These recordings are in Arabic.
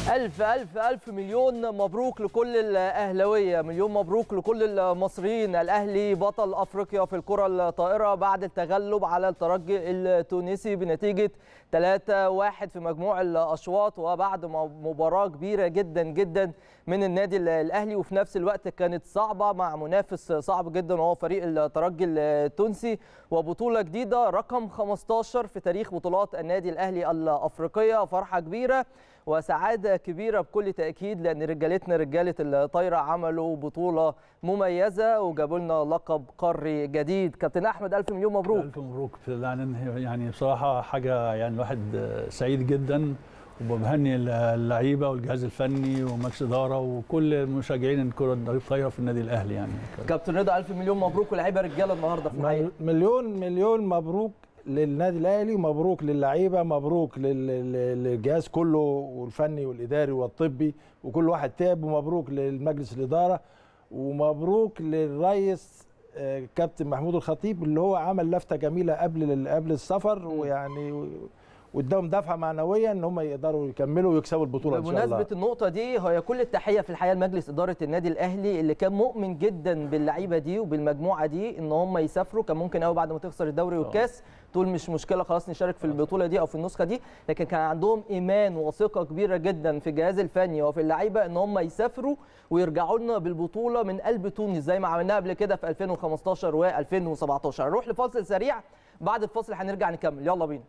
ألف ألف ألف مليون مبروك لكل الأهلاوية، مليون مبروك لكل المصريين. الأهلي بطل أفريقيا في الكرة الطائرة بعد التغلب على الترجي التونسي بنتيجة 3-1 في مجموع الأشواط، وبعد مباراة كبيرة جدا جدا من النادي الأهلي، وفي نفس الوقت كانت صعبة مع منافس صعب جدا وهو فريق الترجي التونسي، وبطولة جديدة رقم 15 في تاريخ بطولات النادي الأهلي الأفريقية. فرحة كبيرة وسعادة كبيرة بكل تأكيد، لأن رجالتنا رجالة الطايرة عملوا بطولة مميزة وجابوا لنا لقب قاري جديد. كابتن أحمد ألف مليون مبروك. ألف مبروك. يعني بصراحة حاجة يعني الواحد سعيد جدا، وبهني اللعيبة والجهاز الفني ومجلس إدارة وكل مشجعين الكرة الطايرة في النادي الأهلي. يعني كابتن رضا ألف مليون مبروك، ولاعيبة رجالة النهاردة في الحقيقة. مليون مبروك للنادي الاهلي، مبروك للعيبه، مبروك للجهاز كله والفني والاداري والطبي وكل واحد تعب، ومبروك للمجلس الاداره، ومبروك للرئيس كابتن محمود الخطيب اللي هو عمل لفته جميله قبل السفر، ويعني واداهم دفعه معنويه ان هم يقدروا يكملوا ويكسبوا البطوله ان شاء الله. بمناسبه النقطه دي، هي كل التحيه في الحقيقه لمجلس اداره النادي الاهلي اللي كان مؤمن جدا باللعيبه دي وبالمجموعه دي ان هم يسافروا. كان ممكن قوي بعد ما تخسر الدوري والكاس تقول مش مشكله خلاص نشارك في البطوله دي او في النسخه دي، لكن كان عندهم ايمان وثقه كبيره جدا في الجهاز الفني وفي اللعيبه ان هم يسافروا ويرجعوا لنا بالبطوله من قلب تونس زي ما عملناها قبل كده في 2015 و2017. نروح لفاصل سريع، بعد الفاصل هنرجع نكمل. يلا بينا.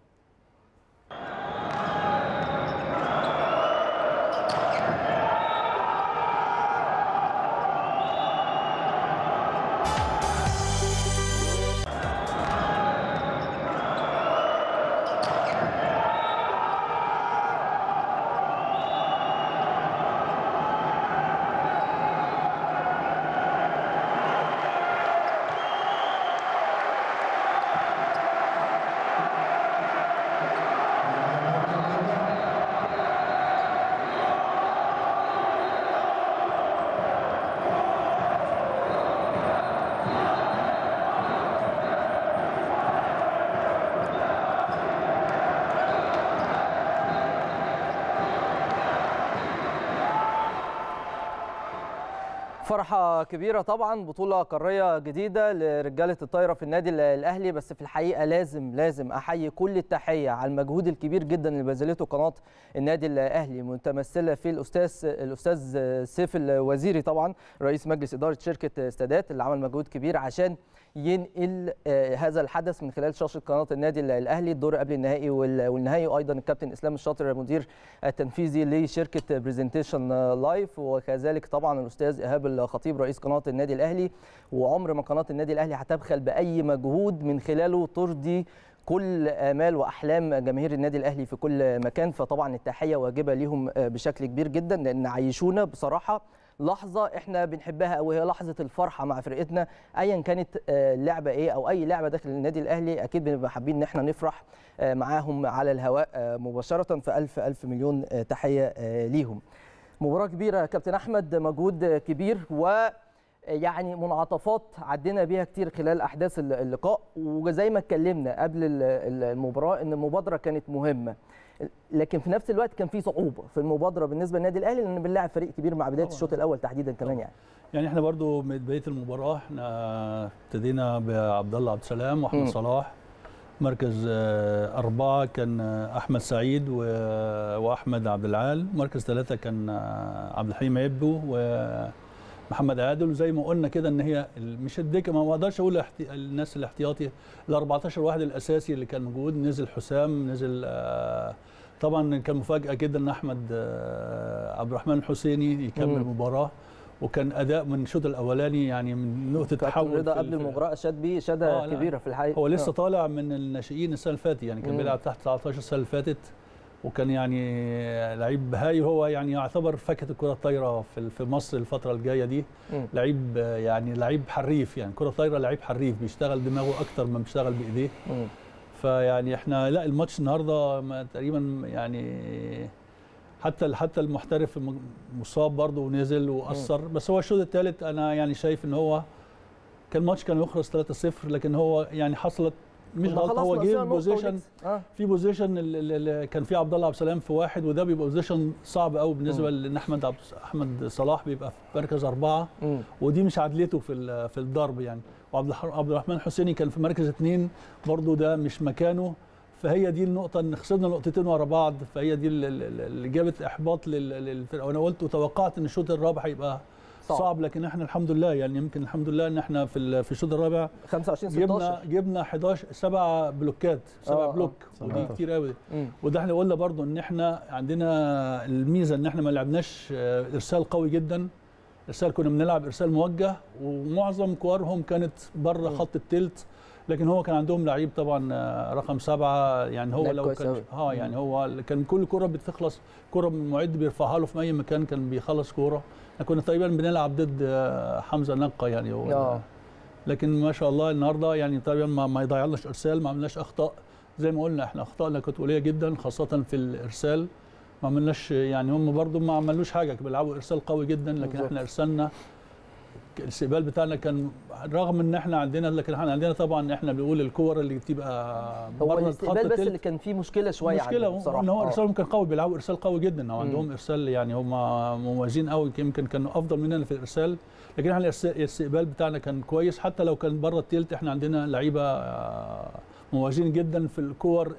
فرحة كبيرة طبعا، بطولة قارية جديدة لرجالة الطايرة في النادي الأهلي. بس في الحقيقة لازم أحيي كل التحية على المجهود الكبير جدا اللي بذلته قناة النادي الأهلي متمثلة في الأستاذ سيف الوزيري، طبعا رئيس مجلس إدارة شركة استادات، اللي عمل مجهود كبير عشان ينقل هذا الحدث من خلال شاشة قناة النادي الأهلي، الدور قبل النهائي والنهائي. وأيضا الكابتن إسلام الشاطر المدير التنفيذي لشركة بريزنتيشن لايف، وكذلك طبعا الأستاذ إيهاب الخطيب رئيس قناة النادي الأهلي. وعمر ما قناة النادي الأهلي هتبخل بأي مجهود من خلاله ترضي كل آمال وأحلام جماهير النادي الأهلي في كل مكان. فطبعا التحية واجبة ليهم بشكل كبير جدا، لأن عيشونا بصراحة لحظة احنا بنحبها قوي، هي لحظة الفرحة مع فرقتنا ايا كانت اللعبة ايه او اي لعبة داخل النادي الاهلي. اكيد بنبقى حابين ان احنا نفرح معاهم على الهواء مباشرة. فألف مليون تحية ليهم. مباراة كبيرة كابتن احمد، مجهود كبير، ويعني منعطفات عدينا بيها كتير خلال احداث اللقاء، وزي ما اتكلمنا قبل المباراة ان المبادرة كانت مهمة، لكن في نفس الوقت كان في صعوبه في المبادره بالنسبه للنادي الاهلي، لان بنلاعب فريق كبير مع بدايه الشوط الاول تحديدا كمان. يعني احنا برضو من بدايه المباراه احنا ابتدينا بعبد الله عبد السلام واحمد صلاح. مركز 4 كان احمد سعيد واحمد عبد العال. مركز 3 كان عبد الحليم عبده ومحمد عادل. وزي ما قلنا كده ان هي مش الدكه، ما اقدرش اقول الناس الاحتياطي، ال 14 واحد الاساسي اللي كان موجود. نزل حسام، نزل طبعا كان مفاجاه جدا ان احمد عبد الرحمن الحسيني يكمل المباراه، وكان اداء من الشوط الاولاني يعني من نقطه تحول. رضا قبل المباراه شاد بيه شاده كبيره في الحقيقه. هو لسه طالع من الناشئين السنه اللي فاتت، يعني كان بيلعب تحت 19 السنه اللي فاتت، وكان يعني لعيب هاي. هو يعني يعتبر فاكهه الكره الطايره في مصر الفتره الجايه دي. لعيب يعني لعيب حريف، يعني كره طايره لعيب حريف بيشتغل دماغه اكتر ما بيشتغل بايديه. فيعني احنا لا الماتش النهارده تقريبا يعني حتى المحترف مصاب برضه ونزل واثر. بس هو الشوط الثالث انا يعني شايف ان هو كان ماتش كان يخلص 3-0، لكن هو يعني حصلت مش غلط، هو جه بوزيشن في بوزيشن اللي كان فيه عبد الله عبد السلام في واحد، وده بيبقى بوزيشن صعب قوي بالنسبه لان احمد صلاح بيبقى في مركز 4 ودي مش عدلته في الضرب يعني. وعبد الرحمن حسيني كان في مركز 2 برضه، ده مش مكانه. فهي دي النقطة ان خسرنا نقطتين ورا بعض، فهي دي اللي جابت احباط للفرقة. وانا قلت وتوقعت ان الشوط الرابع هيبقى صعب، لكن احنا الحمد لله يعني يمكن الحمد لله ان احنا في الشوط الرابع 25-16 جبنا 7 بلوكات، 7 بلوك، ودي كتير قوي. وده احنا قلنا برضو ان احنا عندنا الميزه ان احنا ما لعبناش ارسال قوي جدا. ارسال كنا بنلعب ارسال موجه، ومعظم كورهم كانت بره خط التلت، لكن هو كان عندهم لعيب طبعا رقم 7 يعني. هو لو كان يعني هو كان كل كره بتخلص كره من المعد بيرفعها له في اي مكان كان بيخلص كوره. كنا تقريبا بنلعب ضد حمزه نقه يعني لكن ما شاء الله النهارده يعني تقريبا ما يضيعلناش ارسال، ما عملناش اخطاء. زي ما قلنا احنا اخطائنا كانت قليله جدا خاصه في الارسال، ما عملناش يعني. هم برضو ما عملوش حاجه، بيلعبوا ارسال قوي جدا، لكن احنا ارسالنا الاستقبال بتاعنا كان رغم ان احنا عندنا، لكن احنا عندنا طبعا احنا بنقول الكور اللي بتبقى هو الاستقبال بس اللي كان فيه مشكله شويه ان هو ارسالهم كان قوي، بيلعبوا ارسال قوي جدا، او عندهم ارسال يعني هم مميزين قوي، يمكن كانوا افضل مننا في الارسال. لكن احنا الاستقبال بتاعنا كان كويس، حتى لو كان بره التلت احنا عندنا لعيبه مميزين جدا في الكور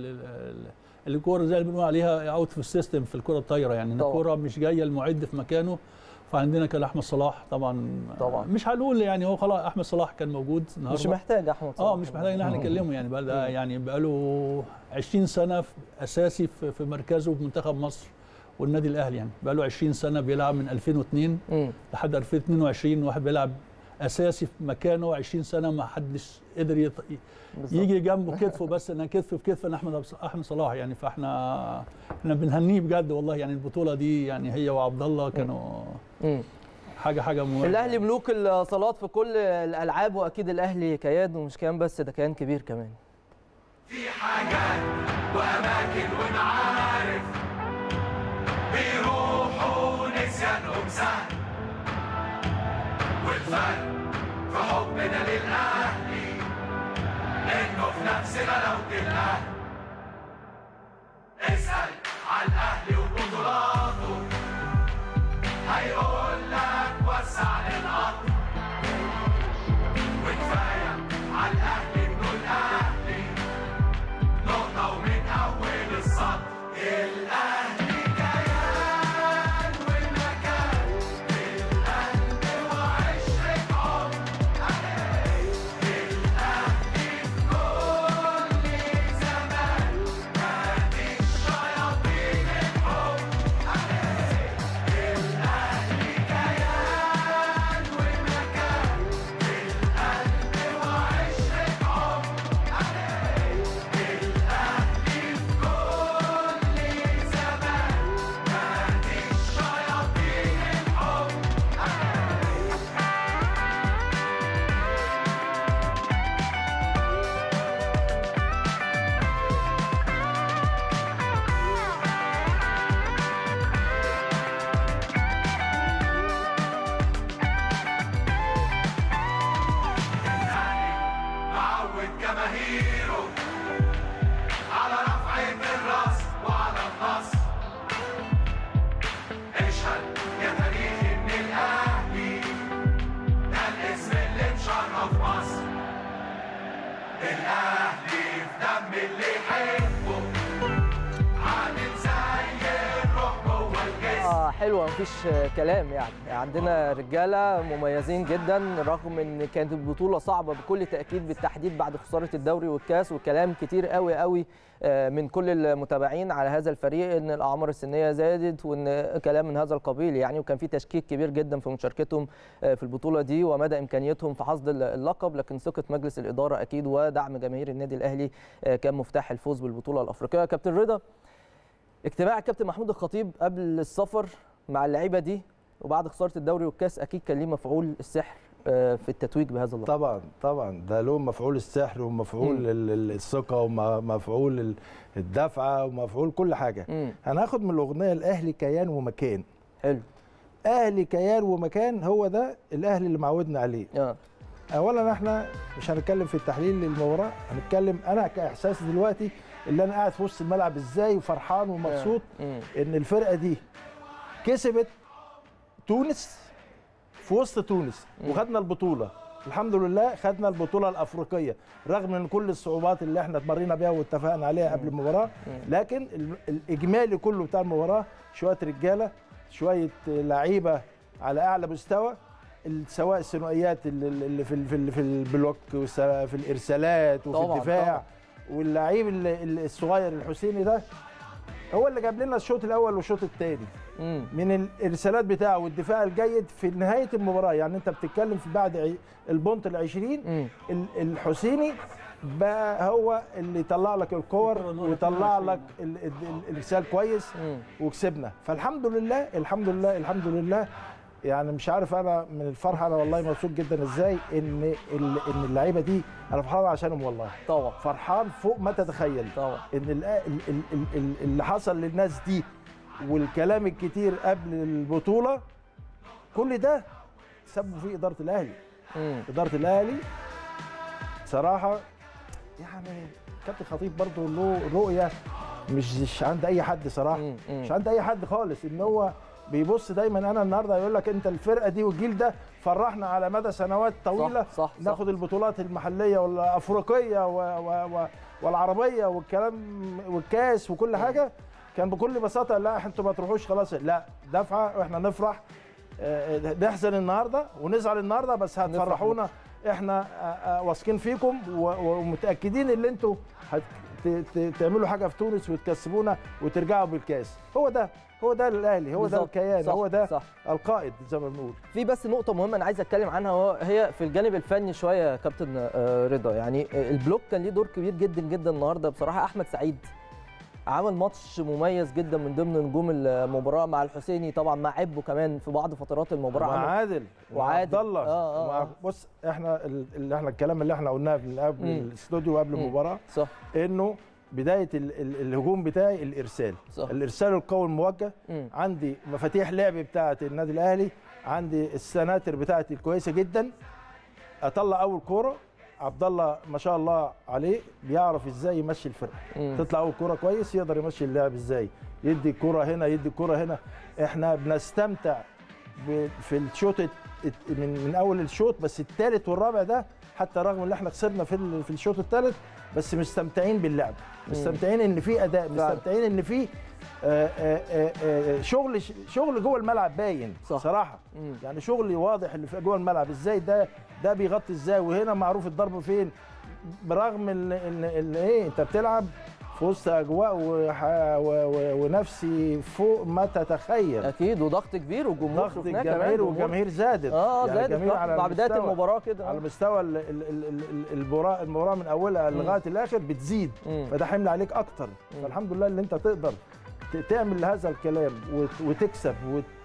الكور زي اللي بنقول عليها اوت في السيستم في الكره الطايره يعني. الكره مش جايه المعد في مكانه. فعندنا كان احمد صلاح طبعا مش هنقول يعني هو خلاص احمد صلاح كان موجود النهارده، مش محتاج احمد صلاح مش محتاج ان احنا نكلمه يعني. بقى يعني بقى له 20 سنه اساسي في مركزه في منتخب مصر والنادي الاهلي يعني. بقى له 20 سنه بيلعب من 2002 لحد 2022، واحد بيلعب اساسي في مكانه 20 سنه، ما حدش قدر يجي جنبه كتفه، بس انا كتف في كتف احمد صلاح يعني. فاحنا بنهنيه بجد والله يعني. البطوله دي يعني هي وعبد الله كانوا حاجه مهمه. الاهلي ملوك الصالات في كل الالعاب، واكيد الاهلي كيان، ومش كيان بس، ده كيان كبير كمان. في حاجات واماكن ونعارف بيروحوا نسيانهم سهل، والفرق في حبنا للاهلي انه في نفس غلاوه الاهلي. اسال على الاهلي وبطولاته هيقول لك وسع للقطر، وكفايه على الاهلي انه الاهلي نقطه ومن اول السطر. الاهلي كيان والمكان في القلب وعشرة عمر، الاهلي في كل زمان نادي الشياطين الحب. الاهلي كيان والمكان في القلب وعشرة عمر، الاهلي في كل زمان نادي الشياطين الحب. معود جماهيره على رفعة الراس وعلى النصر. اشهد يا تاريخ ان الاهلي ده الاسم اللي مشرف مصر. الاهلي في دم اللي يحبه عامل زي الروح جوه الجسم. حلوه مفيش كلام يعني. عندنا رجاله مميزين جدا، رغم ان كانت البطوله صعبه بكل تاكيد، بالتحديد بعد خساره الدوري والكاس، وكلام كتير قوي قوي من كل المتابعين على هذا الفريق ان الاعمار السنيه زادت، وان كلام من هذا القبيل يعني. وكان في تشكيك كبير جدا في مشاركتهم في البطوله دي ومدى امكانيتهم في حصد اللقب، لكن ثقه مجلس الاداره اكيد ودعم جماهير النادي الاهلي كان مفتاح الفوز بالبطوله الافريقيه. كابتن رضا، اجتماع الكابتن محمود الخطيب قبل السفر مع اللعيبه دي وبعد خساره الدوري والكاس اكيد كان ليه مفعول السحر في التتويج بهذا اللقب. طبعا ده له مفعول السحر ومفعول الثقه ومفعول الدفعه ومفعول كل حاجه. هناخد من الاغنيه الاهلي كيان ومكان. حلو. اهلي كيان ومكان، هو ده الاهلي اللي معودنا عليه. اولا احنا مش هنتكلم في التحليل للمباراه، هنتكلم انا كاحساسي دلوقتي اللي انا قاعد في وسط الملعب ازاي وفرحان ومبسوط ان الفرقه دي كسبت تونس في وسط تونس وخدنا البطوله. الحمد لله خدنا البطوله الافريقيه رغم من كل الصعوبات اللي احنا اتمرينا بيها واتفقنا عليها قبل المباراه، لكن الاجمالي كله بتاع المباراه شويه رجاله، شويه لعيبه على اعلى مستوى، سواء الثنائيات اللي في البلوك وفي الارسالات وفي طبعاً الدفاع، واللعيب الصغير الحسيني ده هو اللي جاب لنا الشوط الاول والشوط الثاني من الارسالات بتاعه والدفاع الجيد في نهايه المباراه. يعني انت بتتكلم في بعد البونت ال20 الحسيني بقى هو اللي يطلع لك الكور ويطلع لك الارسال كويس وكسبنا. فالحمد لله الحمد لله الحمد لله. يعني مش عارف انا من الفرحه، انا والله مبسوط جدا ازاي ان اللعيبه دي انا فرحان عشانهم والله. طبعا فرحان فوق ما تتخيل. طبعا ان اللي حصل للناس دي والكلام الكتير قبل البطوله كل ده سببوا فيه اداره الاهلي. اداره الاهلي صراحه يعني كابتن خطيب برضه له رؤيه مش عند اي حد صراحه. مش عند اي حد خالص، ان هو بيبص دايما. انا النهارده يقول لك انت الفرقه دي والجيل ده فرحنا على مدى سنوات طويله، صح ناخد البطولات المحليه والافريقيه والعربيه والكلام والكاس وكل حاجه. كان بكل بساطه لا انتوا ما تروحوش خلاص، لا دفعه واحنا نفرح، نحزن النهارده ونزعل النهارده بس هتفرحونا. احنا واثقين فيكم ومتاكدين ان انتوا تعملوا حاجه في تونس وتكسبونا وترجعوا بالكاس. هو ده الاهلي، هو ده الكيان، هو ده القائد زي ما بنقول. في بس نقطه مهمه انا عايز اتكلم عنها، هي في الجانب الفني شويه يا كابتن رضا. يعني البلوك كان ليه دور كبير جدا جدا النهارده بصراحه. احمد سعيد عمل ماتش مميز جدا من ضمن نجوم المباراه، مع الحسيني طبعا، مع عبو كمان في بعض فترات المباراه، مع عادل وعادل عبد الله. بص احنا الكلام اللي احنا قلناه من قبل الاستوديو وقبل المباراه صح، انه بدايه الهجوم بتاعي الارسال صح. الارسال القوي الموجه. عندي مفاتيح لعب بتاعه النادي الاهلي، عندي السناتر بتاعتي الكويسه جدا. اطلع اول كوره عبد الله ما شاء الله عليه بيعرف ازاي يمشي الفرقه. تطلع اول كوره كويس يقدر يمشي اللعب ازاي، يدي الكوره هنا يدي الكوره هنا. احنا بنستمتع في الشوط من اول الشوط، بس الثالث والرابع ده حتى رغم ان احنا خسرنا في الشوط الثالث بس مستمتعين باللعب، مستمتعين ان في اداء، مستمتعين ان في شغل جوه الملعب باين صراحه. يعني شغل واضح اللي في جوه الملعب ازاي ده بيغطي ازاي، وهنا معروف الضرب فين، برغم ان ايه انت بتلعب في وسط اجواء ونفسي فوق ما تتخيل. اكيد، وضغط كبير وجمهور، ضغط الجماهير والجماهير زادت. زادت مع بدايه المباراه كده، على مستوى المباراه من اولها لغايه الاخر بتزيد. فده حمل عليك اكتر. فالحمد لله اللي انت تقدر تعمل هذا الكلام وتكسب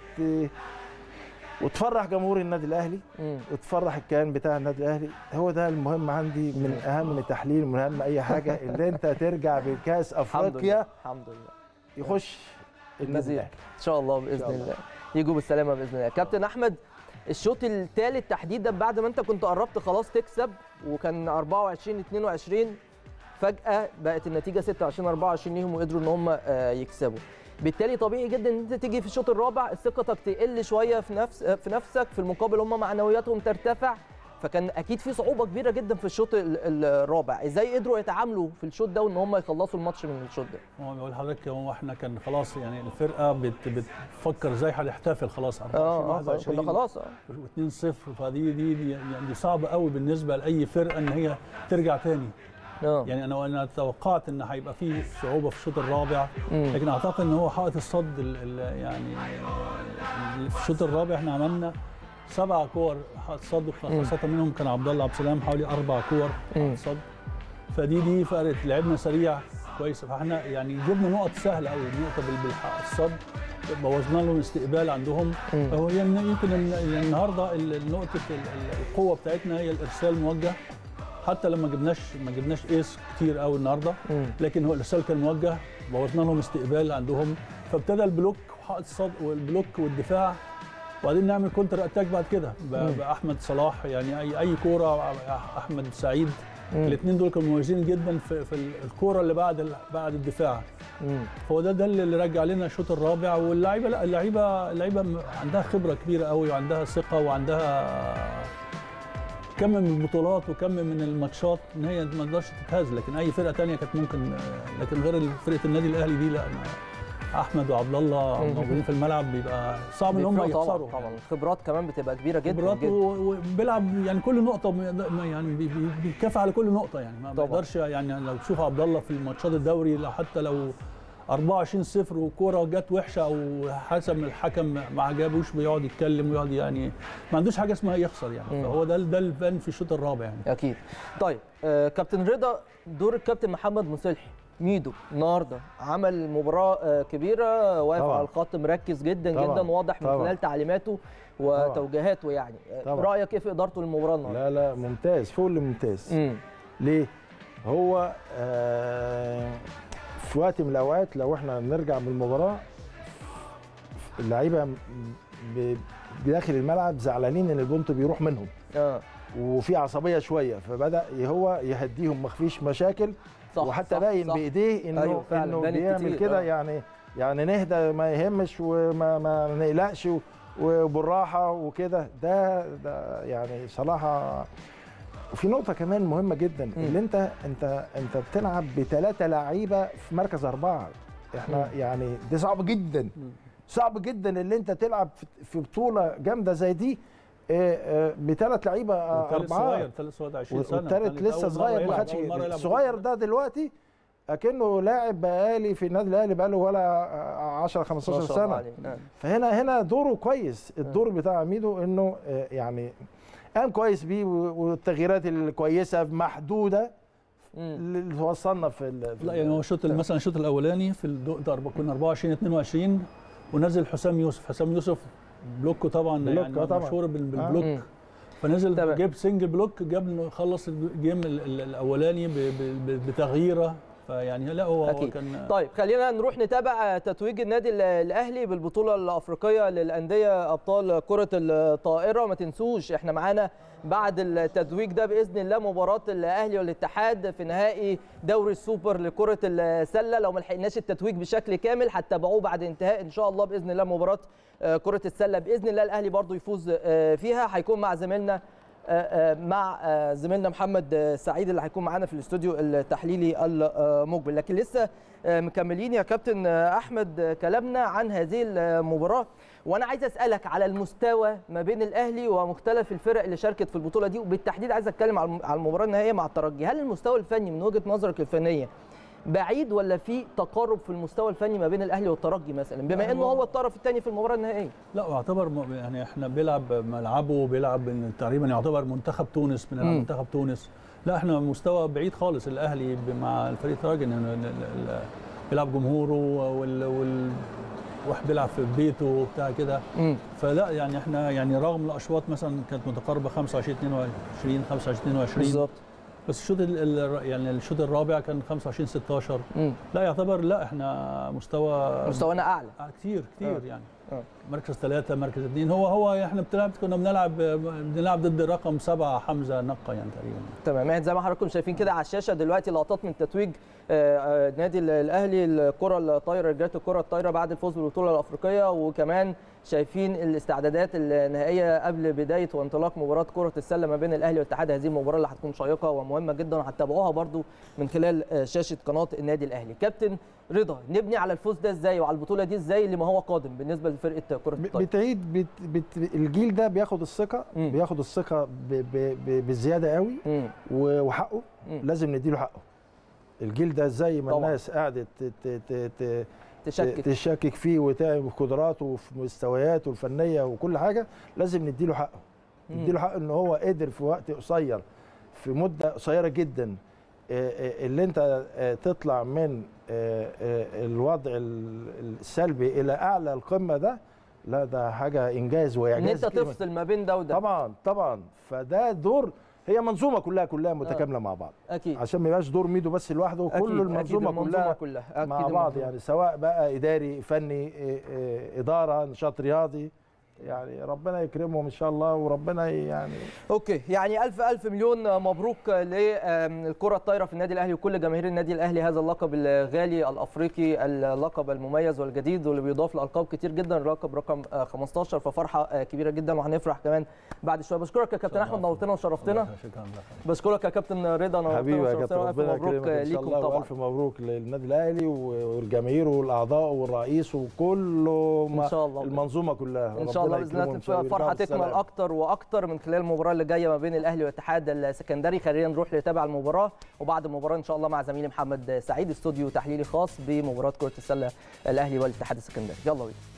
وتفرح جمهور النادي الاهلي وتفرح الكيان بتاع النادي الاهلي. هو ده المهم عندي من اهم تحليل، من اهم اي حاجه، اللي انت ترجع بكاس افريقيا الحمد لله يخش النادي ان شاء الله باذن الله، يجوا بالسلامه باذن الله. كابتن احمد، الشوط الثالث تحديدا بعد ما انت كنت قربت خلاص تكسب وكان 24-22 فجاه بقت النتيجه 26-24 ليهم وقدروا ان هم يكسبوا. بالتالي طبيعي جدا ان انت تيجي في الشوط الرابع ثقتك تقل شويه في نفسك، في المقابل هم معنوياتهم ترتفع، فكان اكيد في صعوبه كبيره جدا في الشوط الرابع. ازاي قدروا يتعاملوا في الشوط ده وان هم يخلصوا الماتش من الشوط ده؟ هو بقول لحضرتك هو احنا كان خلاص يعني الفرقه بتفكر ازاي هتحتفل خلاص 24 خلاص 2-0. فدي يعني صعبه قوي بالنسبه لاي فرقه ان هي ترجع تاني. يعني انا توقعت ان هيبقى في صعوبه في الشوط الرابع، لكن اعتقد ان هو حائط الصد يعني في الشوط الرابع احنا عملنا 7 كور حائط صد، خاصه منهم كان عبد الله عبد السلام حوالي 4 كور حائط صد. فدي فرقت، لعبنا سريع كويس، فاحنا يعني جبنا نقط سهله قوي، نقطه بالحائط الصد بوظنا لهم استقبال عندهم. فهو يمكن النهارده نقطه القوه بتاعتنا هي الارسال الموجه، حتى لما ما جبناش ايس كتير قوي النهارده، لكن هو الارسال كان موجه، بوظنا لهم استقبال عندهم. فابتدى البلوك وحائط الصد والبلوك والدفاع وبعدين نعمل كونتر اتاك بعد كده باحمد صلاح. يعني اي كوره احمد سعيد، الاثنين دول كانوا مميزين جدا في الكوره اللي بعد الدفاع. هو ده اللي رجع لنا الشوط الرابع. واللعيبه لا اللعيبه عندها خبره كبيره قوي، وعندها ثقه، وعندها كم من البطولات وكم من الماتشات ان هي ما تقدرش تتهز. لكن اي فرقه ثانيه كانت ممكن، لكن غير فرقه النادي الاهلي دي لا، احمد وعبد الله موجودين في الملعب بيبقى صعب ان هم يخسروا. طبعا الخبرات كمان بتبقى كبيره جدا خبرات وبيلعب يعني كل نقطه، يعني بيكافئ على كل نقطه. يعني ما بيقدرش، يعني لو تشوف عبد الله في الماتشات الدوري حتى لو 24-0 وكوره جت وحشه او حسم الحكم ما عجبوش بيقعد يتكلم ويقعد، يعني ما عندوش حاجه اسمها يخسر يعني. فهو ده البان في الشوط الرابع يعني. اكيد. طيب كابتن رضا، دور الكابتن محمد مصلحي ميدو النهارده عمل مباراه كبيره، واقف على الخط مركز جدا جدا، واضح من خلال تعليماته وتوجيهاته. يعني رايك ايه في ادارته للمباراه النهارده؟ لا ممتاز، فوق الممتاز. ليه؟ هو في وقت من الاوقات لو احنا نرجع من المباراه اللعيبه داخل الملعب زعلانين ان البونت بيروح منهم، وفي عصبيه شويه، فبدا هو يهديهم، ما فيش مشاكل. وحتى باين بايديه انه بيعمل كده. يعني نهدى، ما يهمش وما نقلقش وبالراحه وكده. ده يعني صراحه. وفي نقطه كمان مهمه جدا، اللي انت بتلعب بثلاثه لعيبه في مركز 4. احنا يعني دي صعب جدا، صعب جدا اللي انت تلعب في بطوله جامده زي دي بثلاث لعيبه 4. الثالث صغير 20 سنه، والثالث لسه صغير، ما خدش. الصغير ده دلوقتي اكنه لاعب بقالي في النادي الاهلي بقاله ولا 10 15 سنه. فهنا دوره كويس. الدور بتاع ميدو انه يعني قام كويس بيه، والتغييرات الكويسه محدوده اللي وصلنا لا يعني هو مثلا الشوط الاولاني في كنا 24-22 ونزل حسام يوسف بلوكه طبعا، يعني مشهور بالبلوك. فنزل جاب سنجل بلوك، خلص الجيم الاولاني بتغييره. فيعني لا هو كان. طيب خلينا نروح نتابع تتويج النادي الاهلي بالبطوله الافريقيه للانديه ابطال كره الطائره. ما تنسوش احنا معانا بعد التتويج ده باذن الله مباراه الاهلي والاتحاد في نهائي دوري السوبر لكره السله. لو ما لحقناش التتويج بشكل كامل هتتابعوه بعد انتهاء ان شاء الله باذن الله مباراه كره السله. باذن الله الاهلي برضو يفوز فيها. هيكون مع زميلنا محمد سعيد اللي هيكون معانا في الاستوديو التحليلي المقبل. لكن لسه مكملين يا كابتن احمد كلامنا عن هذه المباراه، وانا عايز اسالك على المستوى ما بين الاهلي ومختلف الفرق اللي شاركت في البطوله دي، وبالتحديد عايز اتكلم على المباراه النهائيه مع الترجي. هل المستوى الفني من وجهه نظرك الفنيه بعيد ولا في تقارب في المستوى الفني ما بين الاهلي والترجي مثلا، بما انه هو الطرف الثاني في المباراه النهائيه؟ لا يعتبر يعني احنا بيلعب ملعبه، بيلعب تقريبا يعتبر منتخب تونس، بنلعب منتخب تونس. لا احنا مستوى بعيد خالص الاهلي مع الفريق الترجي، بيلعب جمهوره واحد بيلعب في بيته وبتاع كده. فلا يعني احنا يعني رغم الاشواط مثلا كانت متقاربه 25-22 25-22 بالظبط، بس الشوط الرابع كان 25-16. لا يعتبر لا احنا مستوانا اعلى كتير يعني. مركز 3 مركز 2 هو احنا كنا بنلعب ضد رقم 7 حمزه نقه يعني تقريبا. تمام. زي ما حضراتكم شايفين كده على الشاشه دلوقتي لقطات من تتويج النادي الاهلي الكره الطايره، رجاله الكره الطايره بعد الفوز بالبطوله الافريقيه، وكمان شايفين الاستعدادات النهائيه قبل بدايه وانطلاق مباراه كره السله ما بين الاهلي والاتحاد. هذه المباراه اللي هتكون شيقه ومهمه جدا، وهتتابعوها برضو من خلال شاشه قناه النادي الاهلي. كابتن رضا، نبني على الفوز ده ازاي وعلى البطوله دي ازاي لما هو قادم بالنسبه لفرقه كره الطايره؟ الجيل ده بياخد الثقه بالزياده قوي، وحقه لازم نديله حقه. الجيل ده زي ما الناس قاعدت تشكك فيه وتعب في قدراته وفي مستوياته الفنيه وكل حاجه، لازم نديله حقه. نديله حقه ان هو قدر في وقت قصير، في مده قصيره جدا، اللي انت تطلع من الوضع السلبي الى اعلى القمه ده. لا ده حاجه انجاز واعجاز، ان انت تفصل ما بين ده وده. طبعا فده دور، هي منظومه كلها متكامله مع بعض. اكيد، عشان ما يبقاش دور ميدو بس لوحده، كل المنظومه كلها مع بعض. يعني سواء بقى اداري، فني، اداره، نشاط رياضي، يعني ربنا يكرمهم ان شاء الله، وربنا يعني اوكي، يعني الف مليون مبروك للكره الطايره في النادي الاهلي وكل جماهير النادي الاهلي، هذا اللقب الغالي الافريقي، اللقب المميز والجديد واللي بيضاف لالقاب كتير جدا، اللقب رقم 15، ففرحه كبيره جدا وهنفرح كمان بعد شويه. بشكرك يا كابتن احمد، نورتنا وشرفتنا. شكرا. بشكرك يا كابتن رضا، نورتنا حبيبي يا كابتن، وشرفتنا. ربنا مبروك يكرمك ان شاء ليكم الله، طبعا. والف مبروك للنادي الاهلي والجماهير والاعضاء والرئيس وكله ان شاء الله المنظومه كلها ان شاء الله باذن الله الفرحه تكمل اكتر واكتر من خلال المباراه اللي جايه ما بين الاهلي والاتحاد السكندري. خلينا نروح نتابع المباراه، وبعد المباراه ان شاء الله مع زميلي محمد سعيد استوديو تحليلي خاص بمباراه كره السله الاهلي والاتحاد السكندري. يلا بينا.